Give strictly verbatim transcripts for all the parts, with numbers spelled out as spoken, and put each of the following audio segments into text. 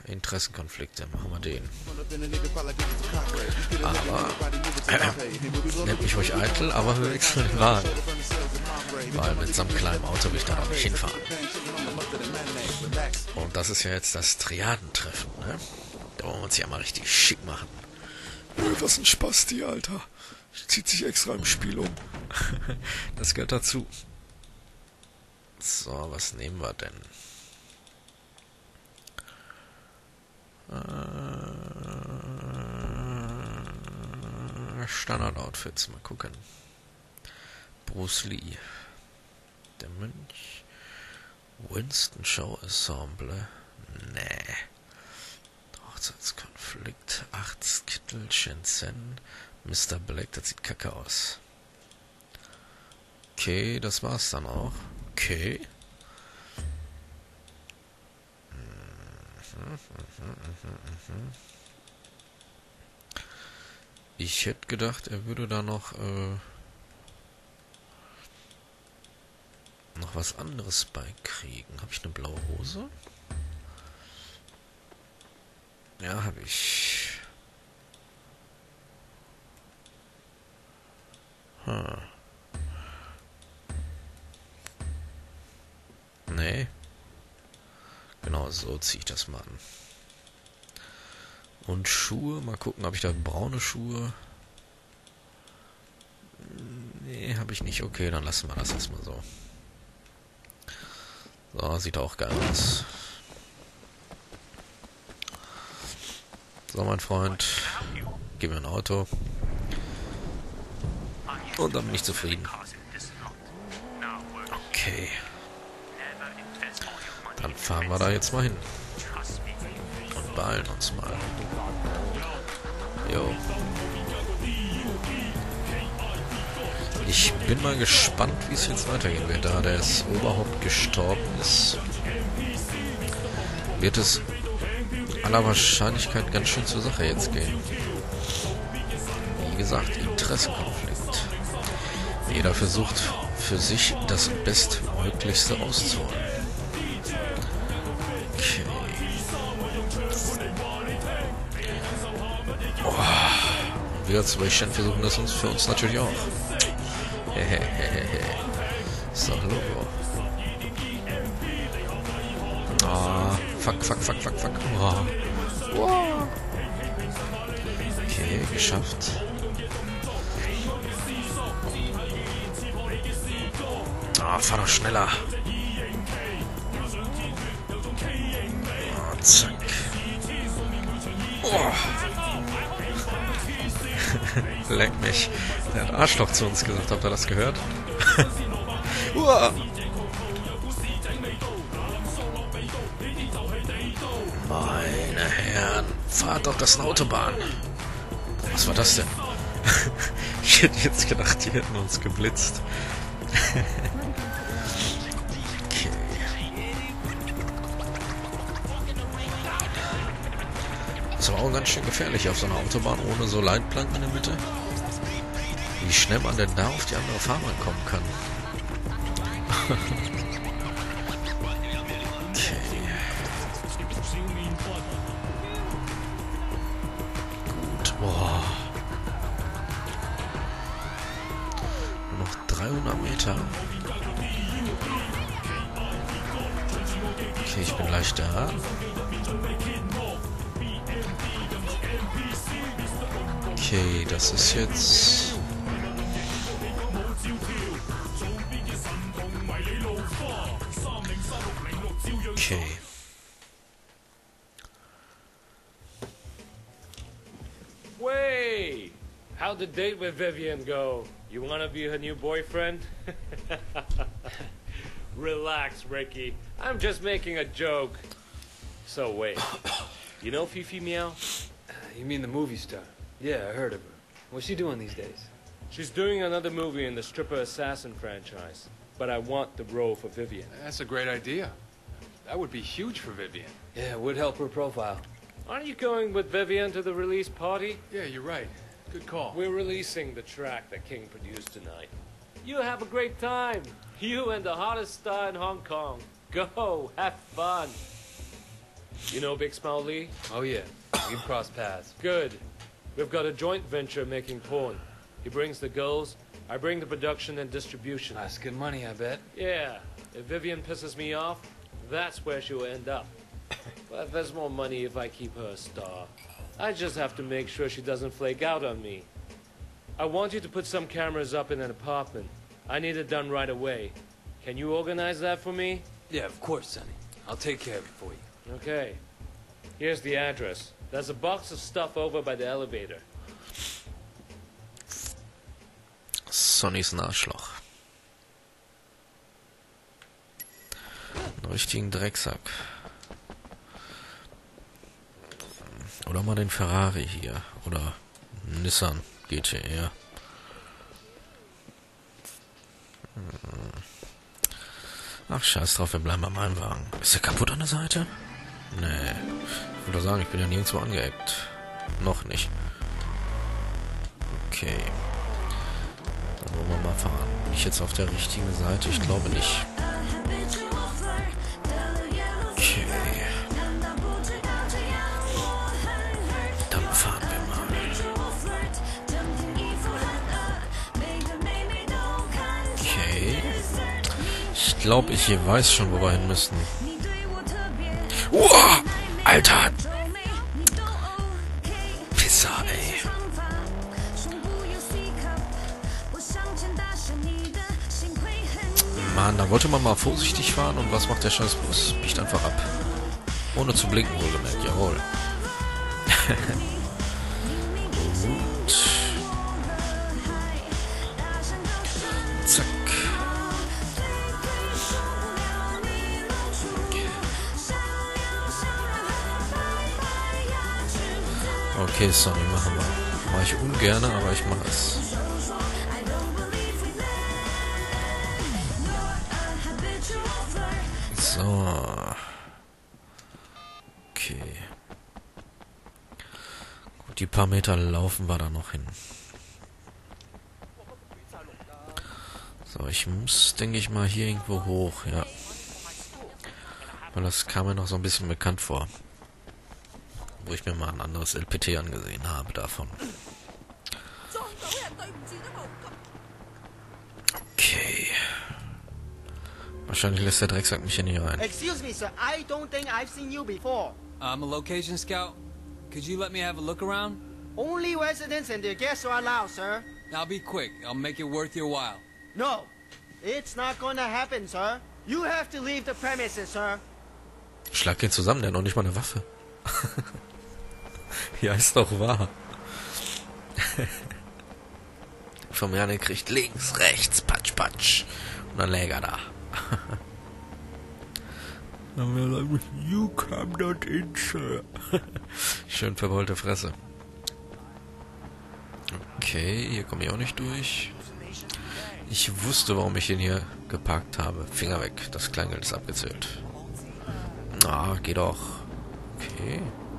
Interessenkonflikte, machen wir den. Aber, äh, nennt mich ruhig eitel, aber wir wechseln den Wagen. Weil mit so einem kleinen Auto will ich da noch nicht hinfahren. Und das ist ja jetzt das Triadentreffen, ne? Da wollen wir uns ja mal richtig schick machen. Was ein Spasti, Alter. Zieht sich extra im Spiel um. Das gehört dazu. So, was nehmen wir denn? Äh, Standard-Outfits, mal gucken. Bruce Lee. Der Mönch. Winston Show Ensemble. Nee. Hochzeitskonflikt. Achtskittel, Shenzhen. Mister Black, das sieht kacke aus. Okay, das war's dann auch. Okay. Ich hätte gedacht, er würde da noch äh, noch was anderes beikriegen. Habe ich eine blaue Hose? Ja, habe ich. Hm. Nee. Genau, so ziehe ich das mal an. Und Schuhe, mal gucken, habe ich da braune Schuhe? Nee, habe ich nicht. Okay, dann lassen wir das erstmal so. So, sieht auch geil aus. So, mein Freund, gib mir ein Auto. Und dann bin ich zufrieden. Okay. Dann fahren wir da jetzt mal hin. Und beeilen uns mal. Jo. Ich bin mal gespannt, wie es jetzt weitergehen wird. Da das Oberhaupt gestorben ist, wird es aller Wahrscheinlichkeit ganz schön zur Sache jetzt gehen. Wie gesagt, Interessenkonflikt. Jeder versucht für sich das Bestmöglichste auszuholen. Okay. Oh. Wir als Weichen versuchen das uns für uns natürlich auch. Hehehehe. Ist doch Logo. Ah, fuck, fuck, fuck, fuck, fuck. Oh. Wow. Okay, geschafft. Ah, fahr doch schneller. Oh, zack. Oh. Leck mich. Der hat Arschloch zu uns gesagt. Habt ihr das gehört? Uah. Meine Herren, fahrt doch, das ist eine Autobahn. Was war das denn? Ich hätte jetzt gedacht, die hätten uns geblitzt. Okay. Das war auch ganz schön gefährlich auf so einer Autobahn ohne so Leitplanken in der Mitte. Wie schnell man denn da auf die andere Fahrbahn kommen kann. Okay. Gut. Boah. Nur noch dreihundert Meter. Okay, ich bin gleich da. Okay, das ist jetzt... Okay. Way! How'd the date with Vivian go? You wanna be her new boyfriend? Relax, Ricky. I'm just making a joke. So wait, you know Fifi Meow? Uh, you mean the movie star? Yeah, I heard of her. What's she doing these days? She's doing another movie in the Stripper Assassin franchise. But I want the role for Vivian. That's a great idea. That would be huge for Vivian. Yeah, it would help her profile. Aren't you going with Vivian to the release party? Yeah, you're right. Good call. We're releasing the track that King produced tonight. You have a great time. You and the hottest star in Hong Kong. Go, have fun. You know Big Smile Lee? Oh, yeah. We've crossed paths. Good. We've got a joint venture making porn. He brings the girls, I bring the production and distribution. That's good money, I bet. Yeah. If Vivian pisses me off, that's where she'll end up. But there's more money if I keep her a star. I just have to make sure she doesn't flake out on me. I want you to put some cameras up in an apartment. I need it done right away. Can you organize that for me? Yeah, of course, Sonny. I'll take care of it for you. Okay. Here's the address. There's a box of stuff over by the elevator. Sonnys ein Arschloch. Einen richtigen Drecksack. Oder mal den Ferrari hier. Oder Nissan G T R. Ach, scheiß drauf, wir bleiben bei meinem Wagen. Ist der kaputt an der Seite? Nee. Ich würde sagen, ich bin ja nirgendwo angeeckt. Noch nicht. Okay. Dann wollen wir mal fahren. Bin ich jetzt auf der richtigen Seite? Ich glaube nicht. Okay. Dann fahren wir mal. Okay. Ich glaube, ich hier weiß schon, wo wir hin müssen. Uah! Alter! Pisser, ey. Mann, da wollte man mal vorsichtig fahren und was macht der scheiß Bus? Biegt einfach ab. Ohne zu blinken, wohlgemerkt. Jawohl. Gut. Zack. Okay, Sonny, machen wir. Mache ich ungern, aber ich mache es. So. Okay. Gut, die paar Meter laufen wir da noch hin. So, ich muss, denke ich mal, hier irgendwo hoch, ja. Weil das kam mir noch so ein bisschen bekannt vor. Wo ich mir mal ein anderes L P T angesehen habe davon. Okay. Wahrscheinlich lässt der Drecksack mich hier nicht rein. Excuse me, sir. I don't think I've seen you before. I'm a location scout. Could you let me have a look around? Only residents and their guests are allowed, sir. I'll be quick. I'll make it worth your while. No, it's not gonna happen, sir. You have to leave the premises, sir. Schlag den zusammen, der hat noch nicht mal eine Waffe. Ja, ist doch wahr. Von mir an kriegt links, rechts, patsch, patsch. Und dann läge er da. Dann will er sagen, you come not in, sir. Schön verbeulte Fresse. Okay, hier komme ich auch nicht durch. Ich wusste, warum ich ihn hier geparkt habe. Finger weg, das Kleingeld ist abgezählt. Ah, geht doch. Okay.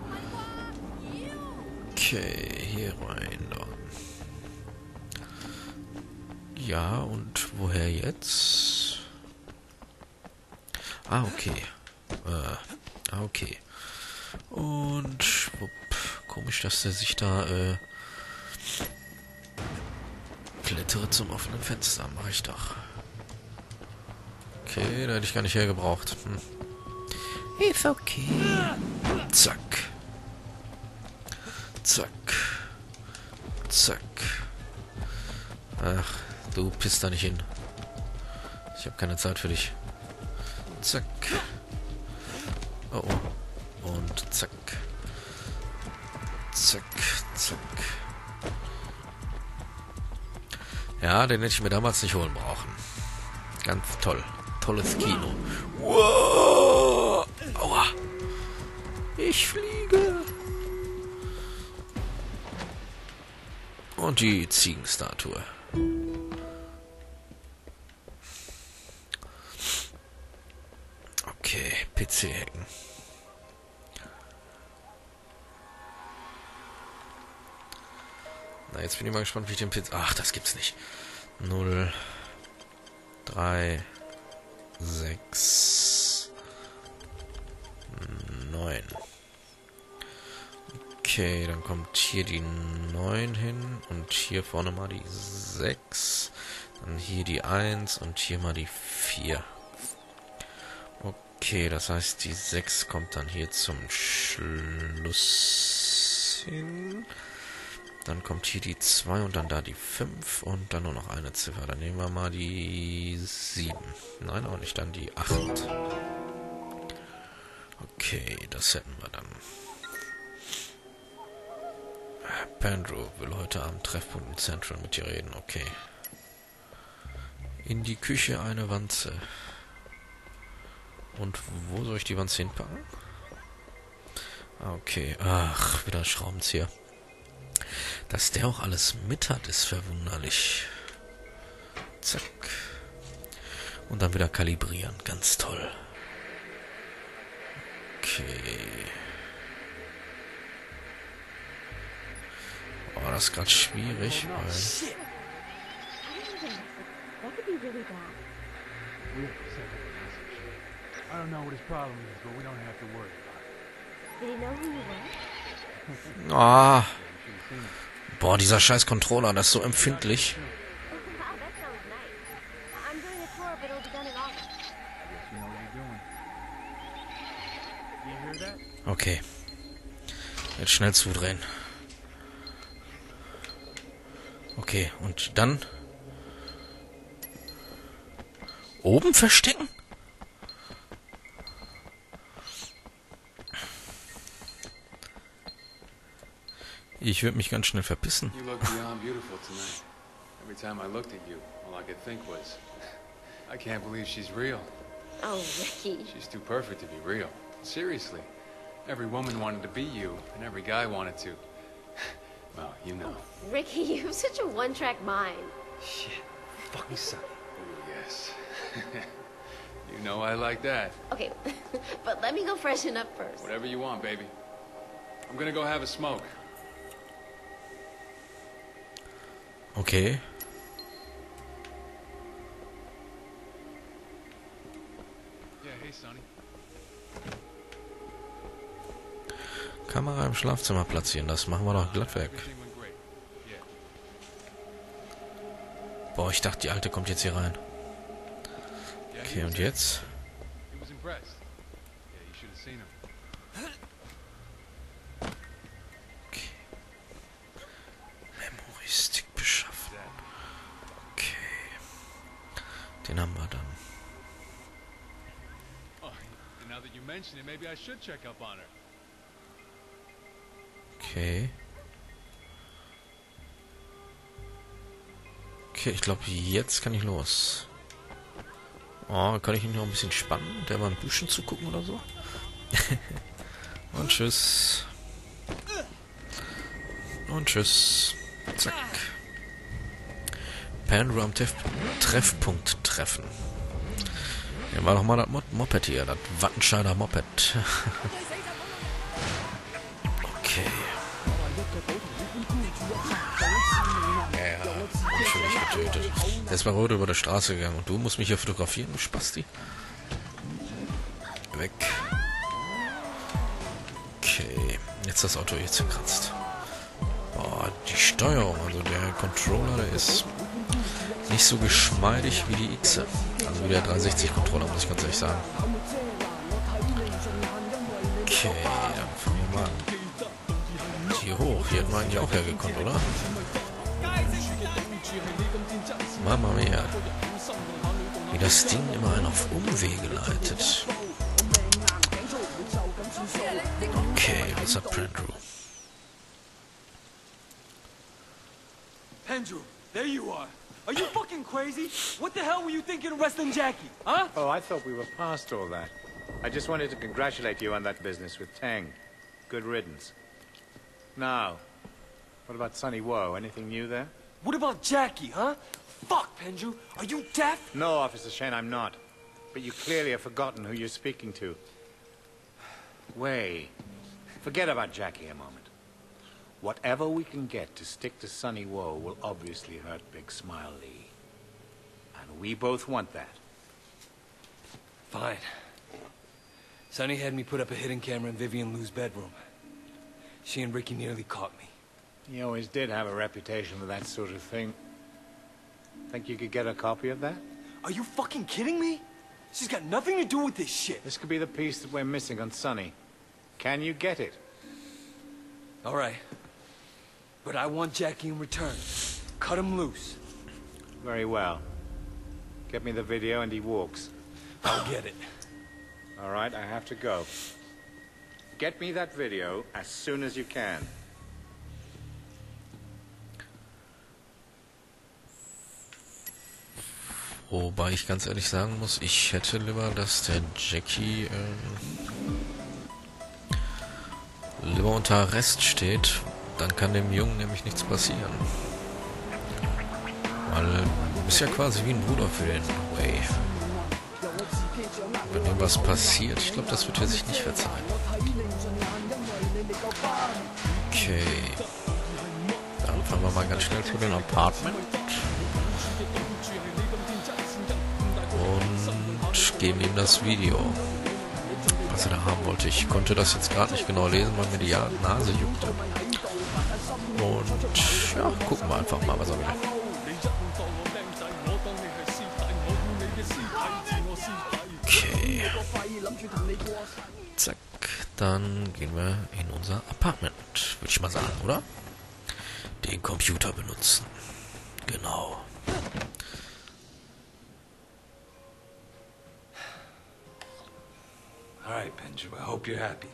Okay, hier rein dann. Ja, und woher jetzt? Ah, okay. Äh, ah, okay. Und, wupp, komisch, dass der sich da, äh, klettere zum offenen Fenster. Mach ich doch. Okay, da hätte ich gar nicht hergebraucht. Hm. Ist okay. Zack. Zack. Zack. Ach, du pisst da nicht hin. Ich habe keine Zeit für dich. Zack. Oh, oh. Und zack. Zack, zack. Ja, den hätte ich mir damals nicht holen brauchen. Ganz toll. Tolles Kino. Wow. Aua. Ich fliege. Und die Ziegenstatue. Okay, P C-Hacken. Na, jetzt bin ich mal gespannt, wie ich den P C... Ach, das gibt's nicht. null, drei, sechs, neun. Okay, dann kommt hier die neun hin und hier vorne mal die sechs. Dann hier die eins und hier mal die vier. Okay, das heißt, die sechs kommt dann hier zum Schluss hin. Dann kommt hier die zwei und dann da die fünf und dann nur noch eine Ziffer. Dann nehmen wir mal die sieben. Nein, auch nicht, dann die acht. Okay, das hätten wir dann. Pandro will heute Abend Treffpunkt in Central mit dir reden. Okay. In die Küche eine Wanze. Und wo soll ich die Wanze hinpacken? Okay. Ach, wieder Schraubenzieher. Dass der auch alles mit hat, ist verwunderlich. Zack. Und dann wieder kalibrieren. Ganz toll. Okay. Oh, das ist gerade schwierig, weil... I don't know what his problem is, but we don't have to worry about it. Did he know who you were? Ah. Boah, dieser scheiß Controller, das ist so empfindlich. Okay. Jetzt schnell zudrehen. Okay, und dann... Oben verstecken? Ich würde mich ganz schnell verpissen. You look beyond beautiful tonight. Every time I looked at you, all I could think was, I can't believe she's real. Oh, Ricky. She's too perfect to be real. Seriously. Every woman wanted to be you, and every guy wanted to. Well, you know. Oh, Ricky, you have such a one-track mind. Shit. Fucking son. Ooh, yes. You know I like that. Okay, but let me go freshen up first. Whatever you want, baby. I'm gonna go have a smoke. Okay. Yeah, hey, Sonny. Kamera im Schlafzimmer platzieren, das machen wir doch glatt weg. Everything went great. Yeah. Boah, ich dachte, die Alte kommt jetzt hier rein. Yeah, he Okay, was und jetzt? He was impressed. Yeah, you should have seen him. Okay. Memory-Stick beschaffen. Okay. Den haben wir dann. Oh, and now that you mention it, maybe I should check up on her. Okay. Okay, ich glaube, jetzt kann ich los. Oh, kann ich ihn noch ein bisschen spannen? Der mal ein Büschen zugucken oder so? Und tschüss. Und tschüss. Zack. Pandro am Tref Treffpunkt treffen. Hier war doch mal das Mo Moped hier, das Wattenscheider Moped. Okay. Ja, ja, natürlich getötet. Er ist bei Rot über der Straße gegangen und du musst mich hier fotografieren, du Spasti. Weg. Okay, jetzt das Auto hier zerkratzt. Boah, die Steuerung, also der Controller, der ist nicht so geschmeidig wie die X. Also wie der dreihundertsechzig Controller, muss ich ganz ehrlich sagen. Okay, dann fangen wir mal an. Hier hoch, hier hätten wir eigentlich auch hergekommen, oder? Mama mia. Wie das Ding immer einen auf Umwege leitet. Okay, was hat Pandro? Andrew, there you are. Are you fucking crazy? What the hell were you thinking arresting Jackie, huh? Oh, I thought we were past all that. I just wanted to congratulate you on that business with Tang. Good riddance. Now, what about Sonny Woe? Anything new there? What about Jackie, huh? Fuck, Pendrew. Are you deaf? No, Officer Shane, I'm not. But you clearly have forgotten who you're speaking to. Way. Forget about Jackie a moment. Whatever we can get to stick to Sonny Woe will obviously hurt Big Smile Lee. And we both want that. Fine. Sonny had me put up a hidden camera in Vivian Lou's bedroom. She and Ricky nearly caught me. He always did have a reputation for that sort of thing. Think you could get a copy of that? Are you fucking kidding me? She's got nothing to do with this shit. This could be the piece that we're missing on Sonny. Can you get it? All right. But I want Jackie in return. Cut him loose. Very well. Get me the video and he walks. I'll get it. All right, I have to go. Get me that video as soon as you can. Wobei ich ganz ehrlich sagen muss, ich hätte lieber, dass der Jackie ähm, lieber unter Arrest steht. Dann kann dem Jungen nämlich nichts passieren. Weil du bist ja quasi wie ein Bruder für den Way. Wenn ihm was passiert, ich glaube, das wird er sich nicht verzeihen. Okay. Dann fahren wir mal ganz schnell zu dem Apartment. Und geben ihm das Video, was er da haben wollte. Ich konnte das jetzt gerade nicht genau lesen, weil mir die Nase juckte. Und ja, gucken wir einfach mal, was er will. Okay. Zack. Dann gehen wir in unser Apartment, würde ich mal sagen, oder? Den Computer benutzen. Genau. All right, Benju, I hope you're happy.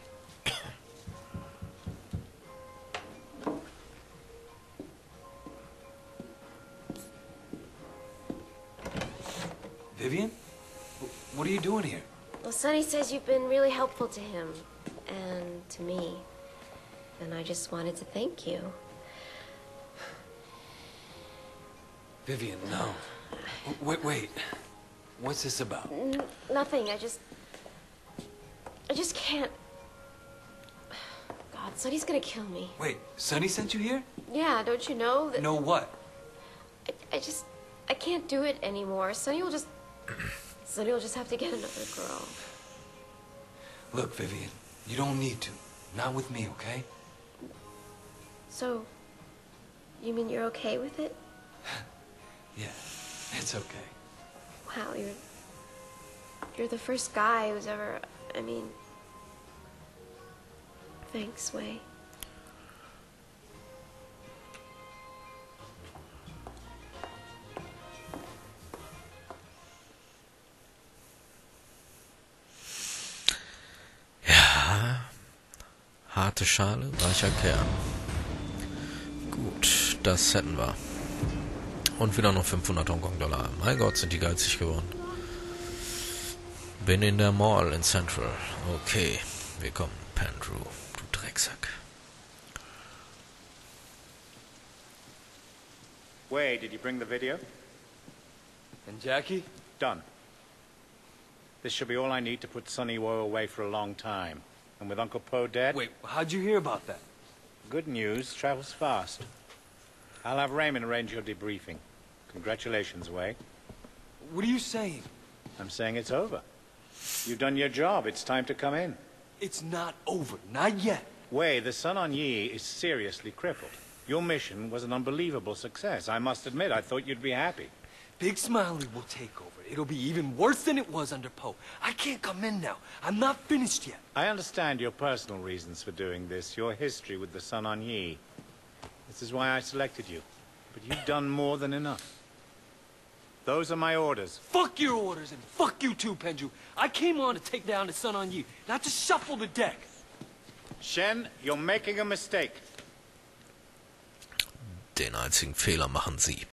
Vivian? What are you doing here? Well, Sonny says you've been really helpful to him. And to me. And I just wanted to thank you. Vivian, no. Wait, wait. What's this about? N nothing. I just... I just can't... God, Sonny's gonna kill me. Wait, Sonny sent you here? Yeah, don't you know that... Know what? I, I just... I can't do it anymore. Sonny will just... Sonny will just have to get another girl. Look, Vivian, you don't need to. Not with me, okay? So... You mean you're okay with it? Yeah, it's okay. Wow, you're... You're the first guy who's ever... I mean... Thanks, Way. Ja, harte Schale, weicher Kern. Gut, das hätten wir. Und wieder noch fünfhundert Hongkong-Dollar. Mein Gott, sind die geizig geworden. Bin in der Mall in Central. Okay, willkommen, Pendrew, du Drecksack. Way, did you bring the video? And Jackie? Done. This should be all I need to put Sonny Woe away for a long time. And with Uncle Po dead... Wait, how'd you hear about that? Good news travels fast. I'll have Raymond arrange your debriefing. Congratulations, Way. What are you saying? I'm saying it's over. You've done your job. It's time to come in. It's not over. Not yet. Way, the Sun On Yee is seriously crippled. Your mission was an unbelievable success. I must admit, I thought you'd be happy. Big Smiley will take over. It'll be even worse than it was under Poe. I can't come in now. I'm not finished yet. I understand your personal reasons for doing this, your history with the Sun On Yee. This is why I selected you. But you've done more than enough. Those are my orders. Fuck your orders, and fuck you too, Pendrew. I came on to take down the Sun On Yee, not to shuffle the deck. Shen, you're making a mistake. Den einzigen Fehler machen Sie.